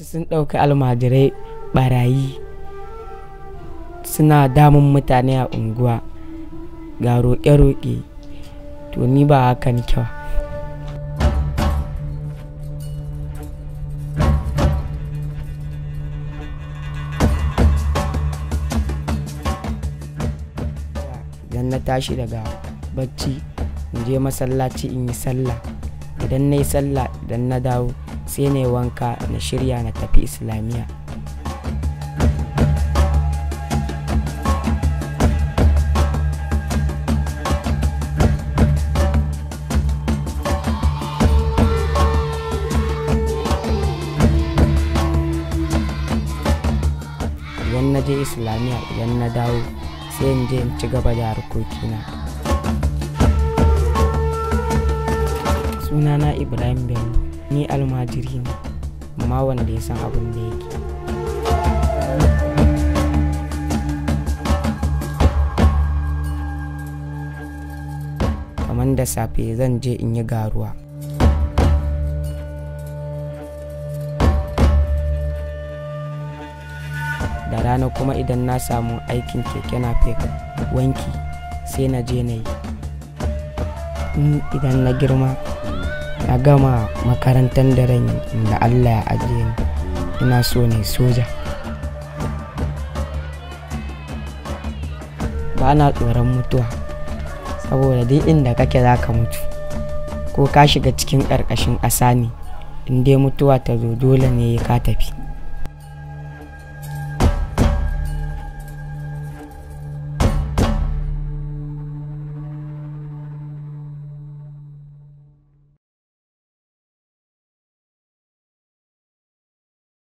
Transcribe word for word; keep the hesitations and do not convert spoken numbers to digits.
sun ɗauki almajirai barayi suna damun mutane a unguwa ga roƙe-roƙe, to ni ba haka ni kyau. Idan na tashi daga bacci in je masallaci in yi sallah, idan na yi sallah idan na dawo sai na yi wanka na shirya na tafi islamiyya. Idan na je islamiyya idan na dawo sai in je in ci gaba da harkokina. Sunana Ibrahim Bello, ni almajiri ne amma wanda ya san abin da yake. Kamar da safe zan je in yi garuwa, da rana kuma idan na samu aikin keke napep wanki sai na je na yi. Idan na girma na gama makarantar da ran da Allah ya ajiye ni, ina so ne soja. Ba na tsoron mutuwa saboda duk inda kake za ka mutu, ko ka shiga cikin ƙarƙashin ƙasa ne in dai mutuwa ta zo dole ne ka tafi.